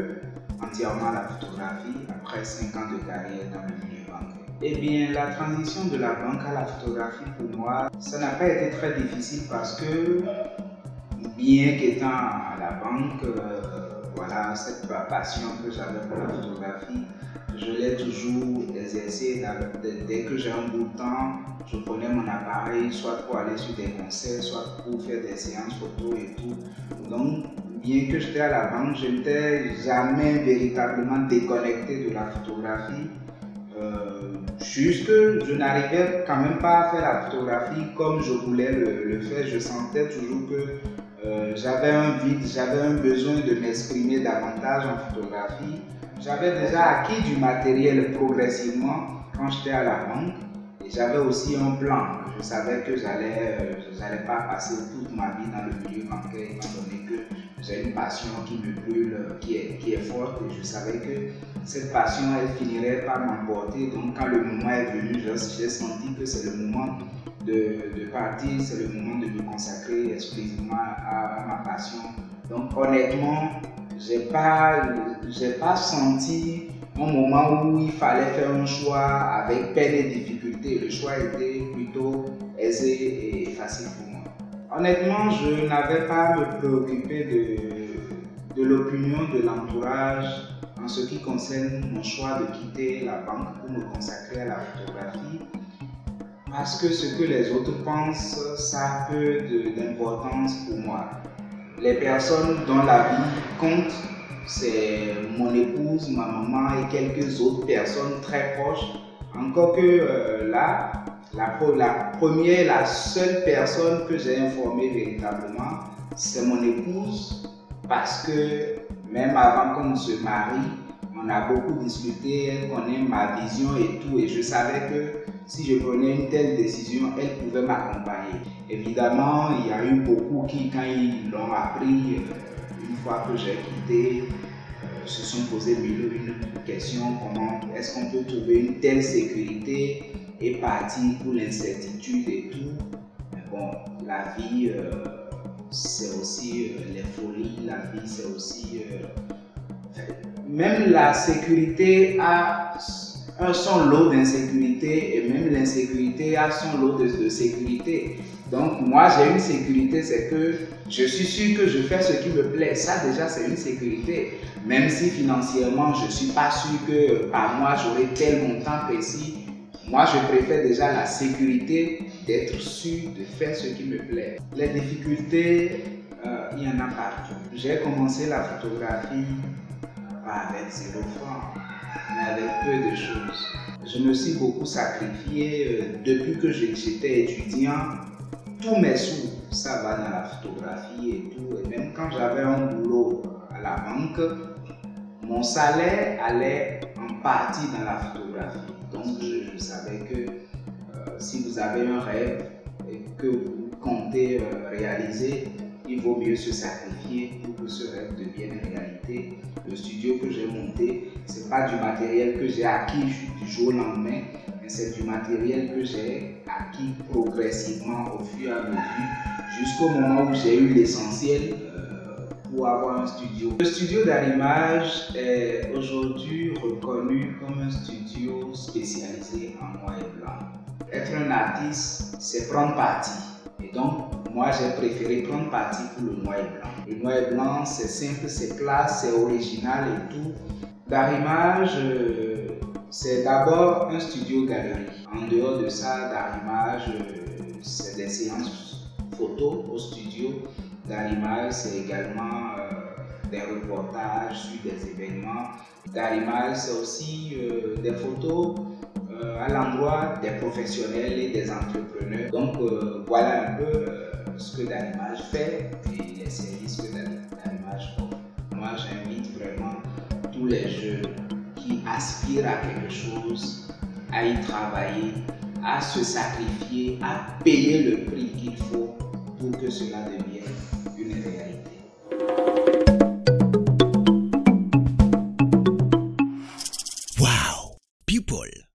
entièrement la photographie après 5 ans de carrière dans le milieu bancaire. Eh bien, la transition de la banque à la photographie pour moi, ça n'a pas été très difficile parce que bien qu'étant à la banque, voilà, cette passion que j'avais pour la photographie, je l'ai toujours exercée. Dès que j'ai un bout de temps, je prenais mon appareil, soit pour aller sur des concerts, soit pour faire des séances photo et tout. Donc, bien que j'étais à la banque, je n'étais jamais véritablement déconnecté de la photographie. Juste que je n'arrivais quand même pas à faire la photographie comme je voulais le faire. Je sentais toujours que j'avais un vide, j'avais un besoin de m'exprimer davantage en photographie. J'avais déjà acquis du matériel progressivement quand j'étais à la banque et j'avais aussi un plan. Je savais que je n'allais pas passer toute ma vie dans le milieu bancaire étant donné que j'ai une passion qui me brûle, qui est forte et je savais que cette passion elle finirait par m'emporter. Donc quand le moment est venu, j'ai senti que c'est le moment de partir, c'est le moment de me consacrer exclusivement à ma passion. Donc honnêtement, j'ai pas senti un moment où il fallait faire un choix avec peine et difficulté. Le choix était plutôt aisé et facile pour moi. Honnêtement, je n'avais pas à me préoccuper de l'opinion de l'entourage en ce qui concerne mon choix de quitter la banque pour me consacrer à la photographie. Parce que ce que les autres pensent, ça a peu d'importance pour moi. Les personnes dont la vie compte, c'est mon épouse, ma maman et quelques autres personnes très proches. Encore que la première, la seule personne que j'ai informée véritablement, c'est mon épouse. Parce que même avant qu'on se marie, on a beaucoup discuté, elle connaît ma vision et tout, et je savais que si je prenais une telle décision, elle pouvait m'accompagner. Évidemment, il y a eu beaucoup qui, quand ils l'ont appris, une fois que j'ai quitté, se sont posés mille questions, comment est-ce qu'on peut trouver une telle sécurité et partir pour l'incertitude et tout. Mais bon, la vie, c'est aussi les folies, la vie c'est aussi... même la sécurité a son lot d'insécurité et même l'insécurité a son lot de sécurité. Donc moi j'ai une sécurité, c'est que je suis sûr que je fais ce qui me plaît. Ça déjà c'est une sécurité. Même si financièrement je ne suis pas sûr que par mois j'aurai tel montant précis. Moi je préfère déjà la sécurité d'être sûr de faire ce qui me plaît. Les difficultés, il y en a partout. J'ai commencé la photographie avec 0 francs, mais avec peu de choses. Je me suis beaucoup sacrifié depuis que j'étais étudiant. Tous mes sous, ça va dans la photographie et tout. Et même quand j'avais un boulot à la banque, mon salaire allait en partie dans la photographie. Donc je savais que si vous avez un rêve et que vous comptez réaliser, il vaut mieux se sacrifier pour que ce rêve devienne réalité. Le studio que j'ai monté, ce n'est pas du matériel que j'ai acquis du jour au lendemain, mais c'est du matériel que j'ai acquis progressivement au fur et à mesure, jusqu'au moment où j'ai eu l'essentiel pour avoir un studio. Le studio d'Arimage est aujourd'hui reconnu comme un studio spécialisé en noir et blanc. Être un artiste, c'est prendre parti. Et donc, moi, j'ai préféré prendre parti pour le noir et blanc. Le noir et blanc, c'est simple, c'est classe, c'est original et tout. D'Arimage, c'est d'abord un studio galerie. En dehors de ça, d'Arimage, c'est des séances photos au studio. D'Arimage, c'est également des reportages sur des événements. D'Arimage, c'est aussi des photos à l'endroit des professionnels et des entrepreneurs. Donc voilà un peu ce que d'Arimage fait et les services que d'Arimage offre. Moi j'invite vraiment tous les jeunes qui aspirent à quelque chose à y travailler, à se sacrifier, à payer le prix qu'il faut pour que cela devienne une réalité. Wow! People!